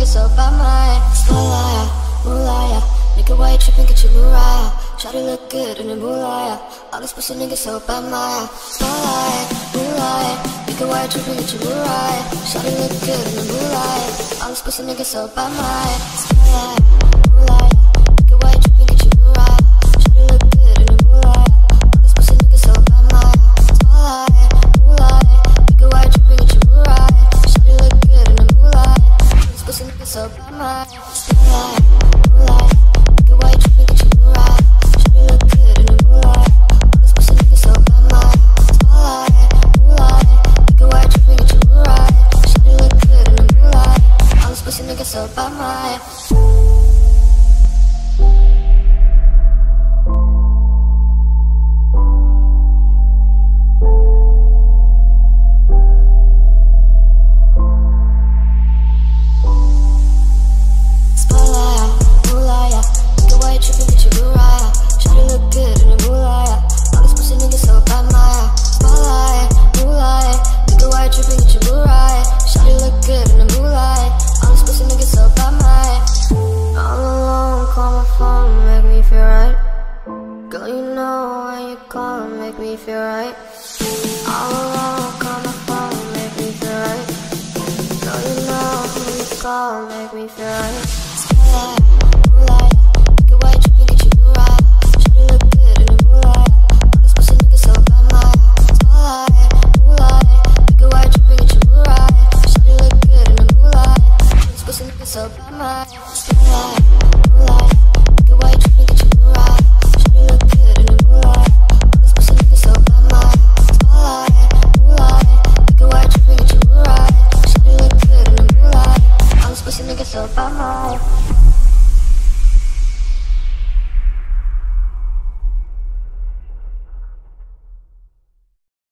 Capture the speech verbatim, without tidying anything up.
nigga so by my Spotlight, moonlight, nigga why you trippin', get your Mariah. Shawty look good in the moonlight. All these pussy niggas so by my Spotlight, moonlight, nigga why you trippin', get your Mariah. Shawty look good in the moonlight. All these pussy niggas so by my Spotlight, moonlight, nigga why you trippin', get your Mariah. Shawty look good in the moonlight. All these pussy niggas so by my Spotlight, moonlight, nigga why you trippin', get your Mariah. Shawty look good in the moonlight. All these pussy niggas so by my Spotlight, moonlight, nigga why you trippin', get your Mariah. Shawty look good in the moonlight. All these pussy niggas so by my Spotlight, moonlight, nigga why you trippin', get your Mariah. Shawty look good in the moonlight. All these pussy niggas so by my feel right. All alone, call my phone, make me feel right. Girl, you know when you call, make me feel right. Spotlight, moonlight, nigga why you trippin', get your Mariah. Shawty look good in the moonlight. All these pussy niggas so by my Spotlight, moonlight, nigga why you trippin', get your Mariah. Shawty look good in the moonlight. All these pussy niggas so by my Spotlight, moonlight.